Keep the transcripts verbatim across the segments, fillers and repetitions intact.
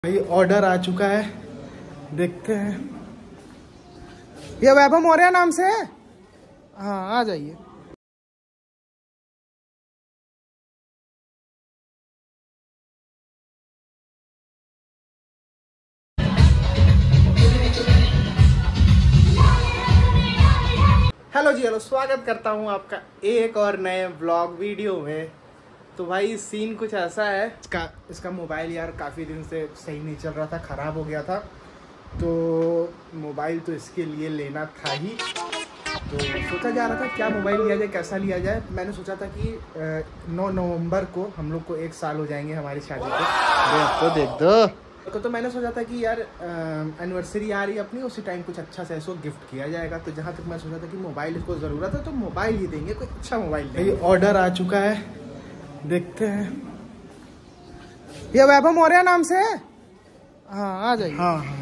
भाई ऑर्डर आ चुका है, देखते हैं। ये वैभव मौर्य नाम से है? हाँ आ जाइए। हेलो जी, हेलो, स्वागत करता हूँ आपका एक और नए व्लॉग वीडियो में। तो भाई सीन कुछ ऐसा है, इसका इसका मोबाइल यार काफ़ी दिन से सही नहीं चल रहा था, ख़राब हो गया था। तो मोबाइल तो इसके लिए लेना था ही, तो सोचा जा रहा था क्या मोबाइल लिया जाए, कैसा लिया जाए। मैंने सोचा था कि नौ नवंबर को हम लोग को एक साल हो जाएंगे हमारी शादी को। अरे तो देख दो। तो मैंने सोचा था कि यार एनिवर्सरी आ रही है अपनी, उसी टाइम कुछ अच्छा सा इसको गिफ्ट किया जाएगा। तो जहाँ तक मैं सोचा था कि मोबाइल इसको ज़रूरत है तो मोबाइल ही देंगे, कोई अच्छा मोबाइल। ये ऑर्डर आ चुका है, देखते हैं। ये वैभव मौर्य नाम से है? हाँ आ जाइए। हाँ हाँ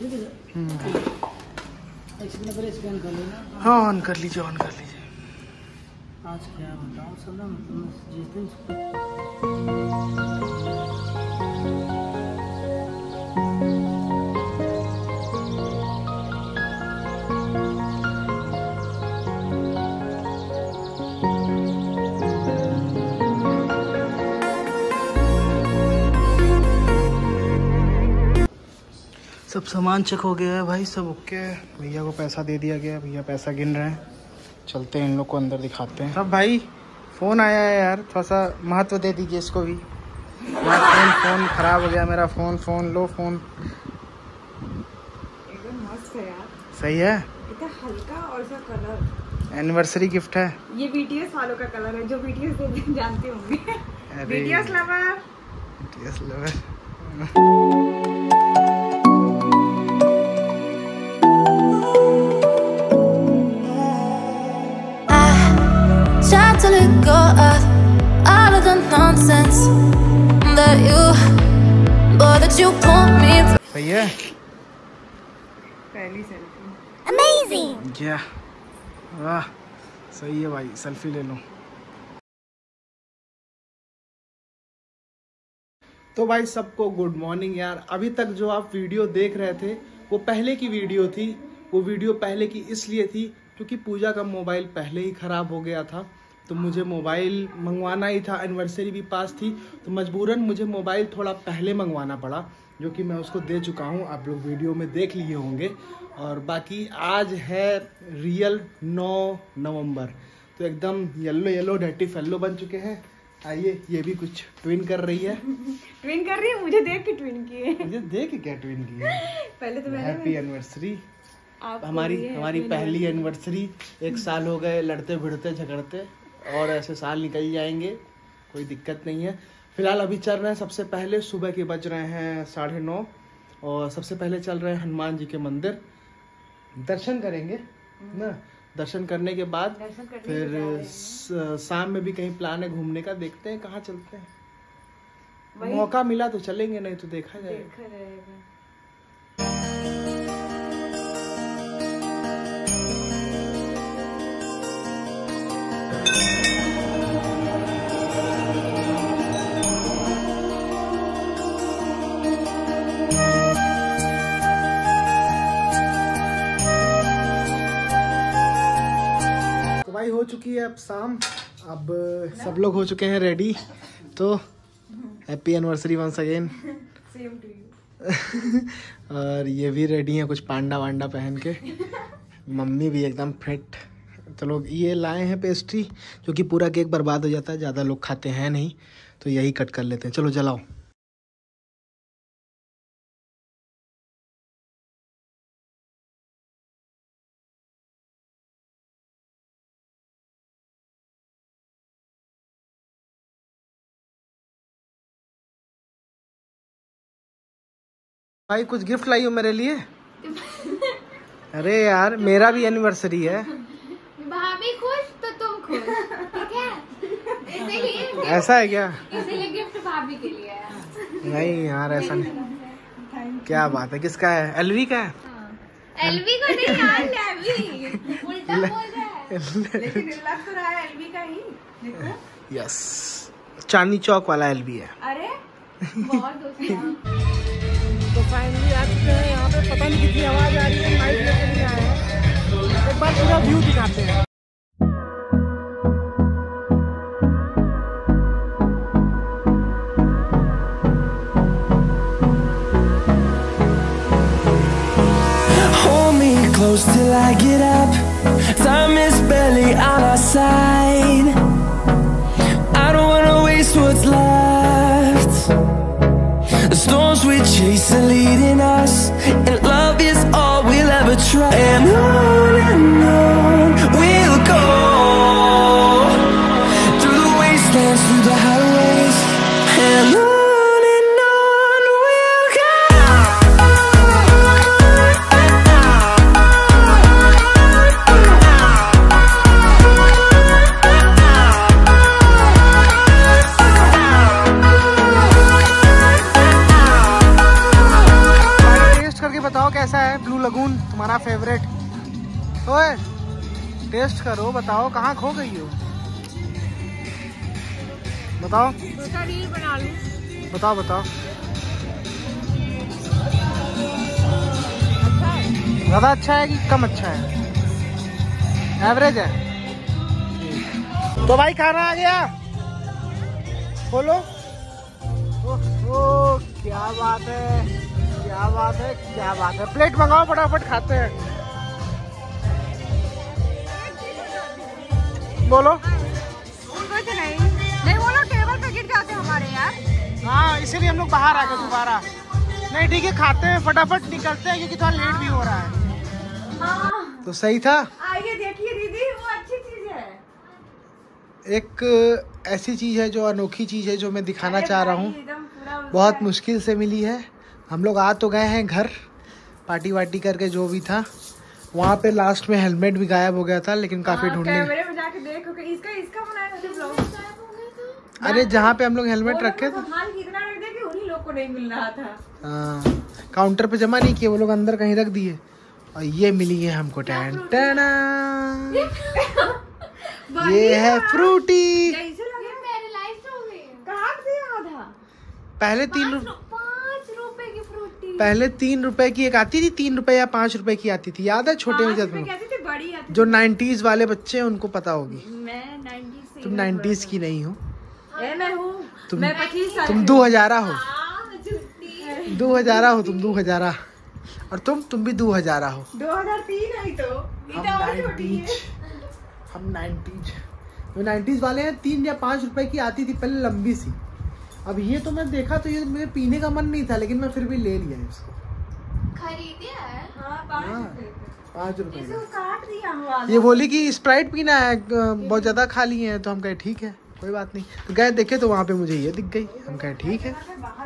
हाँ ऑन कर लीजिए, ऑन कर लीजिए। आज क्या बताऊँ सब ना, मतलब जिस दिन सब सामान चेक हो गया है भाई, सब ओके है। भैया को पैसा दे दिया गया, भैया पैसा गिन रहे हैं। चलते हैं इन लोग को अंदर दिखाते हैं। सब भाई फ़ोन आया है यार, थोड़ा सा महत्व दे दीजिए इसको भी। यार फ़ोन फ़ोन ख़राब हो गया मेरा, फ़ोन फ़ोन लो फ़ोन। एकदम मस्त है यार, सही है, इतना हल्का और सा कलर। एनिवर्सरी गिफ्ट है ये बीटीएस वालों का कलर है, जो बीटीएस को जानते होंगे। BTS lover, BTS lover. To let go of all of the nonsense that you, boy, that you pull me through. सही है, पहली सेल्फी। Amazing. क्या वाह, सही है भाई, सेल्फी ले लो। तो भाई सबको गुड मॉर्निंग यार। अभी तक जो आप वीडियो देख रहे थे वो पहले की वीडियो थी। वो वीडियो पहले की इसलिए थी क्योंकि पूजा का मोबाइल पहले ही ख़राब हो गया था, तो मुझे मोबाइल मंगवाना ही था। एनिवर्सरी भी पास थी तो मजबूरन मुझे मोबाइल थोड़ा पहले मंगवाना पड़ा, जो कि मैं उसको दे चुका हूँ, आप लोग वीडियो में देख लिए होंगे। और बाकी आज है रियल नौ नवंबर, तो एकदम येलो येलो डर्टी फेलो बन चुके हैं। आइए, ये भी कुछ ट्विन कर रही है। ट्विन कर रही है, मुझे देख के ट्विन की है। मुझे देख के क्या ट्विन की है? पहले तो मैंने हैप्पी एनिवर्सरी। हमारी हमारी पहली एनिवर्सरी, एक साल हो गए लड़ते भिड़ते झगड़ते, और ऐसे साल निकल जाएंगे, कोई दिक्कत नहीं है। फिलहाल अभी चल रहे हैं, सबसे पहले सुबह के बज रहे हैं साढ़े नौ, और सबसे पहले चल रहे हैं हनुमान जी के मंदिर, दर्शन करेंगे ना। दर्शन करने के बाद फिर शाम में भी कहीं प्लान है घूमने का, देखते हैं कहाँ चलते हैं। मौका मिला तो चलेंगे, नहीं तो देखा जाएगा। भाई हो चुकी है अब शाम, अब सब लोग हो चुके हैं रेडी। तो happy anniversary once again. Same to you. और ये भी रेडी हैं कुछ पांडा वांडा पहन के, मम्मी भी एकदम फिट। तो लोग ये लाए हैं पेस्ट्री, जो कि पूरा केक बर्बाद हो जाता है, ज़्यादा लोग खाते हैं नहीं, तो यही कट कर लेते हैं। चलो जलाओ। भाई कुछ गिफ्ट लाई हो मेरे लिए? अरे यार मेरा भी एनिवर्सरी है। भाभी खुश तो तुम खुश, ठीक है? इसीलिए ऐसा है क्या? इसीलिए गिफ्ट भाभी के लिए है। नहीं यार ऐसा नहीं। क्या बात है, किसका है? एलवी का है? एलवी को नहीं यार, लेवी उल्टा बोल रहा है। लेकिन लग तो रहा है एलवी का ही, देखो। यस, चांदनी चौक वाला एलवी है। अरे बहुत दोस्त। पता नहीं कितनी आवाज आ रही है, माइक लेके नहीं आया है। एक बार पूरा व्यू दिखाते हैं। Close till I get up. Time is barely on our side. I don't wanna waste what's left. The storms we chase are leading us, and love is all we'll ever try. And on and on we'll go, through the wastelands, through the highways, and on. बताओ कैसा है blue lagoon, तुम्हारा favourite? ओए test करो, बताओ कहाँ खो गई हो, बताओ। रील बना लूं? बताओ बताओ। अच्छा है? ज्यादा अच्छा है कि कम अच्छा है? एवरेज है। तो भाई खाना आ गया, बोलो। ओह ओह, क्या बात है, क्या बात है, क्या बात है। प्लेट मंगाओ, फटाफट खाते हैं। बोलो। कुछ नहीं नहीं बोलो, टेबल पे गिर जाते हमारे यार। हाँ इसीलिए हम लोग बाहर आ गए दोबारा। नहीं ठीक है, खाते हैं, फटाफट निकलते हैं क्योंकि थोड़ा लेट भी हो रहा है। हाँ। तो सही था। आइए देखिए दीदी, वो अच्छी चीज है। एक ऐसी चीज है जो अनोखी चीज है, जो मैं दिखाना चाह रहा हूँ। बहुत मुश्किल से मिली है। हम लोग आ तो गए हैं घर, पार्टी वार्टी करके जो भी था। वहाँ पे लास्ट में हेलमेट भी गायब हो गया था, लेकिन काफी ढूंढने। कैमरे में जाके देखो कि इसका इसका बनाया मुझे ब्लॉग। अरे जहाँ पे हम लोग हेलमेट रखे थे, सामान कितना रख दिया कि उन्हीं लोग को नहीं मिल रहा था। हाँ काउंटर पे जमा नहीं किए, वो लोग अंदर कहीं रख दिए। और ये मिली है हमको, टैन टैना। ये है फ्रूटी। पहले तीन रुपए पहले तीन रुपए की एक आती थी, तीन रुपए या पाँच रुपए की आती थी, याद है? छोटे में जब जो नाइन्टीज वाले बच्चे हैं उनको पता होगी। मैं नाइन्टीज से, तुम नाइन्टीज की नहीं हो। ए, मैं हूँ। तुम मैं पच्चीस साल तुम दो हजारा हो, दो हजारा हो तुम, दो हजारा। और तुम तुम भी दो हजारा हो। दो हजार तीन है तो हम नाइन्टीज हम नाइन्टीज जो नाइन्टीज वाले हैं। तीन या पाँच रुपए की आती थी पहले, लंबी सी। अब ये तो मैं देखा तो ये मेरे पीने का मन नहीं था, लेकिन मैं फिर भी ले लिया इसको। खरीदे है? हाँ, पाँच रुपए इसको काट दिया हुआ। ये बोली कि स्प्राइट पीना है, बहुत ज्यादा खा ली है। तो हम कहे ठीक है, कोई बात नहीं। तो गए देखे तो वहाँ पे मुझे ये दिख गई। हम कहे ठीक है,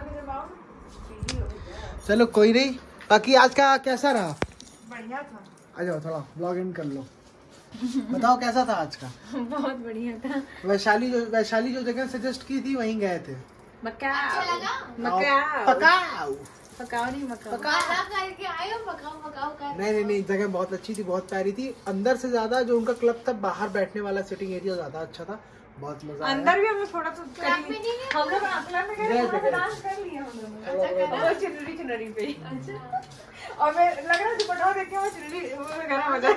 चलो कोई नहीं। बाकी आज का कैसा रहा? बढ़िया था। आ जाओ थोड़ा ब्लॉग इन कर लो। बताओ कैसा था आज का? बहुत बढ़िया था। वैशाली जो वैशाली जो जगह सजेस्ट की थी वहीं गए थे। मकाओ। मकाओ पकाओ पकाओ नहीं मकाओ। करके आए हो, पकाओ पकाओ कर। नहीं नहीं नहीं, जगह बहुत अच्छी थी, बहुत प्यारी थी। अंदर से ज्यादा जो उनका क्लब था, बाहर बैठने वाला सिटिंग एरिया ज्यादा अच्छा था, बहुत मजा आया। अंदर भी हम लोग थोड़ा सा हम लोग क्लब में गए, थोड़ा सा डांस कर लिए हम लोग। और चुनरी चुनरी पे। और मैं लग रहा है दुपट्टा देख के मैं चुनरी गाना बजा।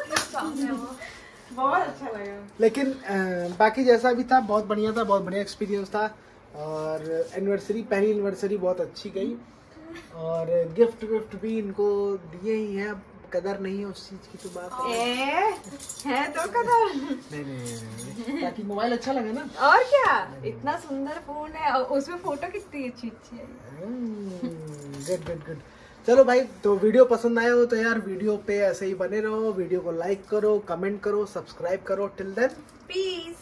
बहुत अच्छा लगा। लेकिन बाकी जैसा भी था बहुत बढ़िया था, बहुत बढ़िया एक्सपीरियंस था। और एनिवर्सरी, पहली एनिवर्सरी बहुत अच्छी गई। और गिफ्ट विफ्ट भी इनको दिए ही हैं, कदर नहीं है उस चीज की तो बात है, है तो कदर। नहीं नहीं नहीं, बाकी मोबाइल अच्छा लगा ना। और क्या, इतना सुंदर फोन है और उसमें फोटो कितनी अच्छी अच्छी है। Good good good. चलो भाई, तो वीडियो पसंद आया हो तो यार वीडियो पे ऐसे ही बने रहो। वीडियो को लाइक करो, कमेंट करो, सब्सक्राइब करो। Till then piece.